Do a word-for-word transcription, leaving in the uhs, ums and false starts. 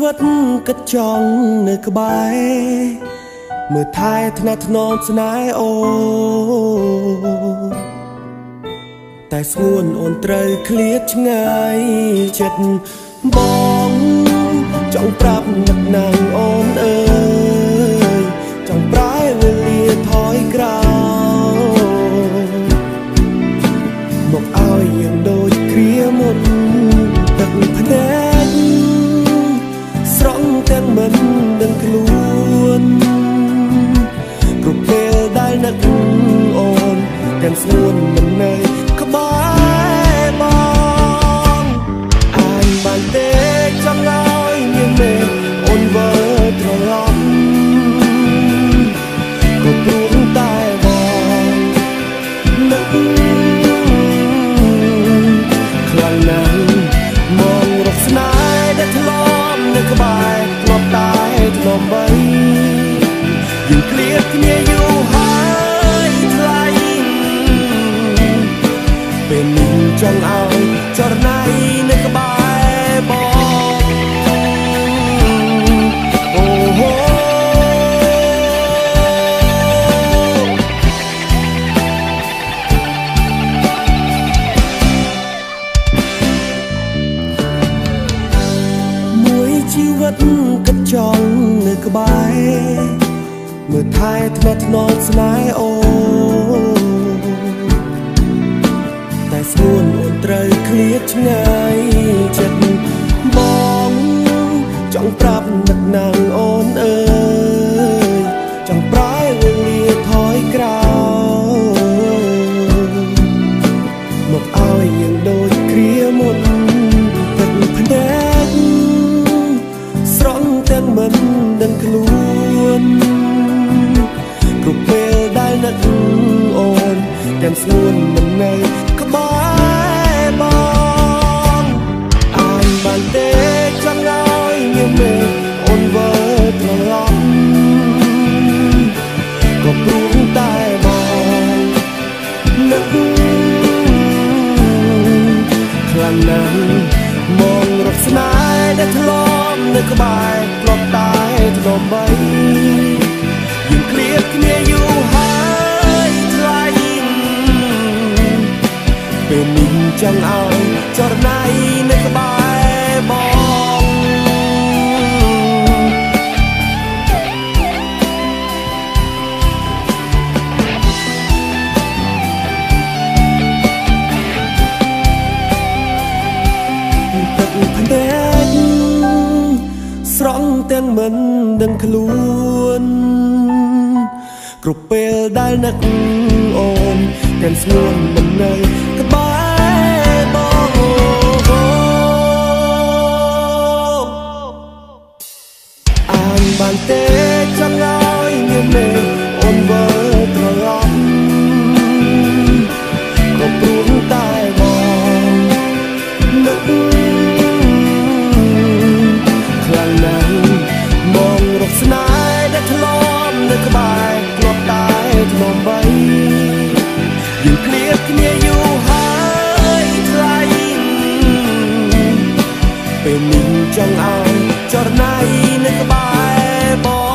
វិតគិតចង់នៅក្បែរមើលថែថ្នាក់ថ្នមស្នេហ៍អូតែស្ងួនអូនត្រូវឃ្លាតឆ្ងាយចិត្តបងចង់ប្រាប់នឹកណាំងអូនអើយចង់ប្រែវេលាថយក្រោយមកឲ្យយើងដូចគ្រាមុនទឹកភ្នែកស្រង់ទាំងមិនដឹងខ្លួនគ្រប់ពេលដែលនឹកអូនទាំងស្ងួនមិននៅក្បែរបងអានបានទេចង់ឲ្យមានមេអូនវិលត្រឡប់ក៏ព្រោះតែបងនឹកខ្លាំងណាស់មងរកស្នេហ៍ដែលធ្លាប់នៅក្បែរធ្លាប់តែធ្លាប់បីយើងឃ្លាតគ្នាយូរហើយថ្លៃពេលនេះចង់ឲ្យចរណៃនៅក្បែរបងអូហូមួយជីវិតគិតចង់នៅក្បែរមើលថែថ្នាក់ថ្នមស្នេហ៍អូតែស្ងួនអូនត្រូវឃ្លាតឆ្ងាយចិត្តបងចង់ប្រាប់នឹកណាំងអូនអើយចង់ប្រែវេលាថយក្រោយមកឲ្យយើងដូចគ្រាមុនទឹកភ្នែកស្រង់ទាំងមិនដឹងខ្លួនគ្រប់ពេលដែលនឹកអូនទាំងស្ងួនមិននៅក្បែរបងអានបានទេចង់ឲ្យមានមេអូនវិលត្រឡប់ក៏ព្រោះតែបងនឹកខ្លាំងណាស់មងរកស្នេហ៍ដែលធ្លាប់នៅក្បែរធ្លាប់តែធ្លាប់បីយើងឃ្លាតគ្នាយូរហើយថ្លៃពេលនេះចង់ឲ្យចរណៃនៅក្បែរបងទឹកភ្នែកស្រង់ទាំងមិនដឹងខ្លួនគ្រប់ពេលដែលនឹកអូនទាំងស្ងួនមិននៅក្បែរបងអានបានទេចង់ឲ្យមានមេអូនវិលត្រឡប់ក៏ព្រោះតែបងនឹកខ្លាំងណាស់មងរកស្នេហ៍ដែលធ្លាប់នៅក្បែរធ្លាប់តែធ្លាប់បីយើងឃ្លាតគ្នាយូរហើយថ្លៃពេលនេះចង់ឲ្យចរណៃនៅក្បែរបង